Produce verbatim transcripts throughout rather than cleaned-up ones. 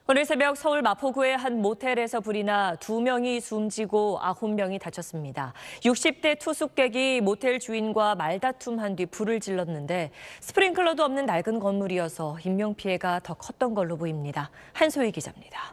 오늘 새벽 서울 마포구의 한 모텔에서 불이 나 두 명이 숨지고 아홉 명이 다쳤습니다. 육십 대 투숙객이 모텔 주인과 말다툼한 뒤 불을 질렀는데 스프링클러도 없는 낡은 건물이어서 인명피해가 더 컸던 걸로 보입니다. 한소희 기자입니다.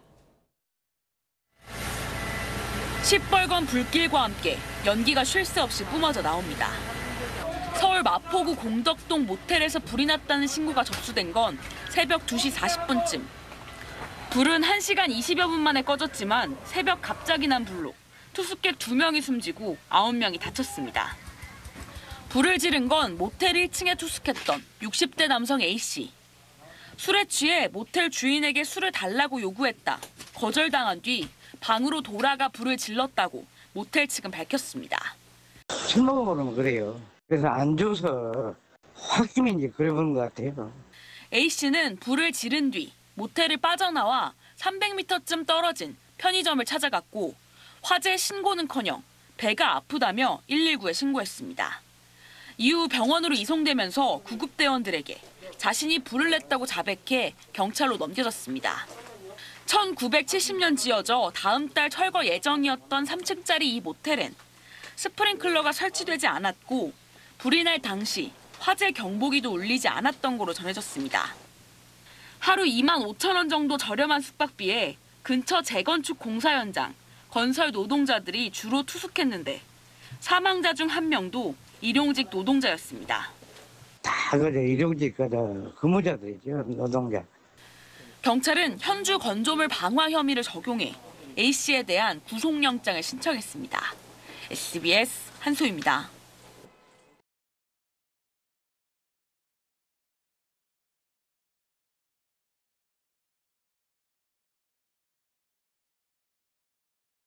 시뻘건 불길과 함께 연기가 쉴 새 없이 뿜어져 나옵니다. 서울 마포구 공덕동 모텔에서 불이 났다는 신고가 접수된 건 새벽 두 시 사십 분쯤. 불은 한 시간 이십여 분 만에 꺼졌지만 새벽 갑자기 난 불로 투숙객 두 명이 숨지고 아홉 명이 다쳤습니다. 불을 지른 건 모텔 일 층에 투숙했던 육십 대 남성 A씨. 술에 취해 모텔 주인에게 술을 달라고 요구했다. 거절당한 뒤 방으로 돌아가 불을 질렀다고 모텔 측은 밝혔습니다. 술 먹어보면 그래요. 그래서 안 줘서 홧김인지 그래보는 것 같아요. A씨는 불을 지른 뒤 모텔을 빠져나와 삼백 미터쯤 떨어진 편의점을 찾아갔고 화재 신고는커녕 배가 아프다며 일일구에 신고했습니다. 이후 병원으로 이송되면서 구급대원들에게 자신이 불을 냈다고 자백해 경찰로 넘겨졌습니다. 천구백칠십 년 지어져 다음 달 철거 예정이었던 삼 층짜리 이 모텔엔 스프링클러가 설치되지 않았고 불이 날 당시 화재 경보기도 울리지 않았던 거로 전해졌습니다. 하루 이만 오천 원 정도 저렴한 숙박비에 근처 재건축 공사 현장, 건설 노동자들이 주로 투숙했는데 사망자 중 한 명도 일용직 노동자였습니다. 다 그래 일용직 근무자들이죠, 노동자. 경찰은 현주 건조물 방화 혐의를 적용해 A씨에 대한 구속영장을 신청했습니다. 에스비에스 한소희입니다.